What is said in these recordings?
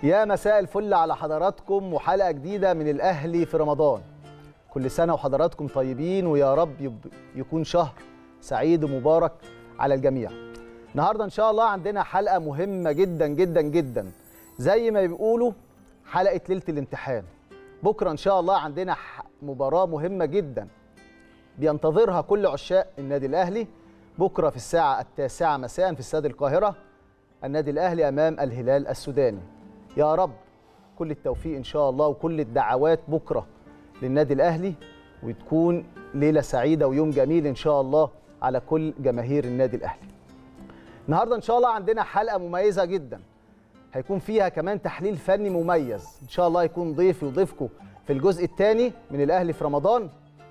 يا مساء الفل على حضراتكم وحلقة جديدة من الأهلي في رمضان. كل سنة وحضراتكم طيبين ويا رب يكون شهر سعيد ومبارك على الجميع. النهاردة إن شاء الله عندنا حلقة مهمة جدا جدا جدا، زي ما بيقولوا حلقة ليلة الامتحان. بكرة إن شاء الله عندنا مباراة مهمة جدا بينتظرها كل عشاق النادي الأهلي. بكرة في الساعة 9 مساء في استاد القاهرة، النادي الأهلي أمام الهلال السوداني. يا رب كل التوفيق إن شاء الله وكل الدعوات بكرة للنادي الأهلي، وتكون ليلة سعيدة ويوم جميل إن شاء الله على كل جماهير النادي الأهلي. النهاردة إن شاء الله عندنا حلقة مميزة جدا، هيكون فيها كمان تحليل فني مميز إن شاء الله. هيكون ضيفي وضيفكم في الجزء الثاني من الأهلي في رمضان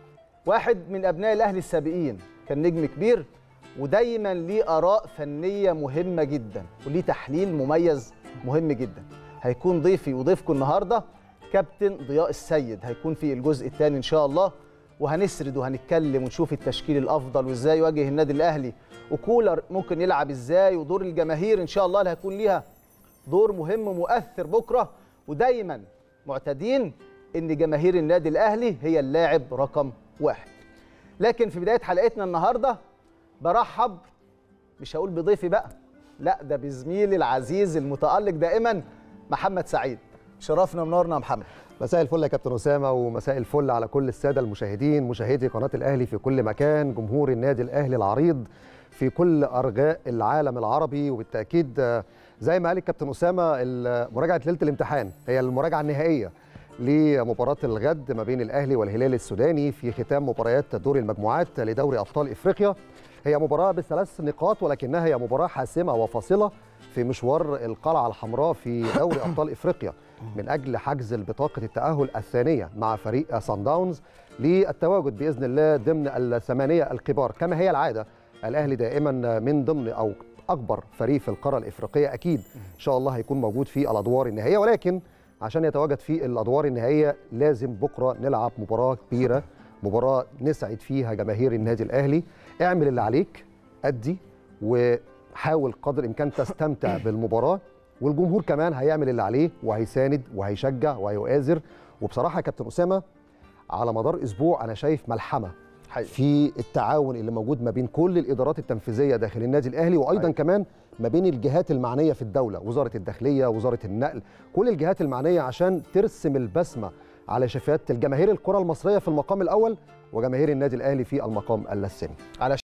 واحد من أبناء الأهلي السابقين، كان نجم كبير ودايما ليه آراء فنية مهمة جدا وليه تحليل مميز مهم جدا. هيكون ضيفي وضيفكم النهارده كابتن ضياء السيد، هيكون في الجزء الثاني ان شاء الله، وهنسرد وهنتكلم ونشوف التشكيل الافضل وازاي يواجه النادي الاهلي، وكولر ممكن يلعب ازاي، ودور الجماهير ان شاء الله اللي هيكون ليها دور مهم مؤثر بكره. ودايما معتادين ان جماهير النادي الاهلي هي اللاعب رقم 1. لكن في بدايه حلقتنا النهارده برحب، مش هقول بضيفي بقى، لا ده بزميلي العزيز المتألق دائما محمد سعيد. شرفنا ونورنا يا محمد. مساء الفل يا كابتن أسامة، ومساء الفل على كل السادة المشاهدين، مشاهدي قناة الأهلي في كل مكان، جمهور النادي الأهلي العريض في كل أرجاء العالم العربي. وبالتأكيد زي ما قال الكابتن أسامة، مراجعة ليلة الامتحان هي المراجعة النهائية لمباراة الغد ما بين الأهلي والهلال السوداني في ختام مباريات دور المجموعات لدوري أبطال إفريقيا. هي مباراة ب3 نقاط، ولكنها هي مباراة حاسمة وفاصلة في مشوار القلعة الحمراء في دوري أبطال إفريقيا من أجل حجز بطاقة التأهل الثانية مع فريق صن داونز للتواجد بإذن الله ضمن الثمانية الكبار. كما هي العادة، الأهلي دائما من ضمن أو أكبر فريق في القارة الإفريقية، أكيد إن شاء الله هيكون موجود في الأدوار النهائية، ولكن عشان يتواجد في الأدوار النهائية لازم بكرة نلعب مباراة كبيرة، مباراة نسعد فيها جماهير النادي الأهلي. اعمل اللي عليك، أدي وحاول قدر الإمكان تستمتع بالمباراة، والجمهور كمان هيعمل اللي عليه وهيساند وهيشجع وهيؤازر. وبصراحة يا كابتن أسامة، على مدار أسبوع أنا شايف ملحمة في التعاون اللي موجود ما بين كل الإدارات التنفيذية داخل النادي الأهلي، وأيضا كمان ما بين الجهات المعنية في الدولة، وزارة الداخلية، وزارة النقل، كل الجهات المعنية، عشان ترسم البسمة على شفايات الجماهير الكرة المصرية في المقام الأول وجماهير النادي الأهلي في المقام الثاني.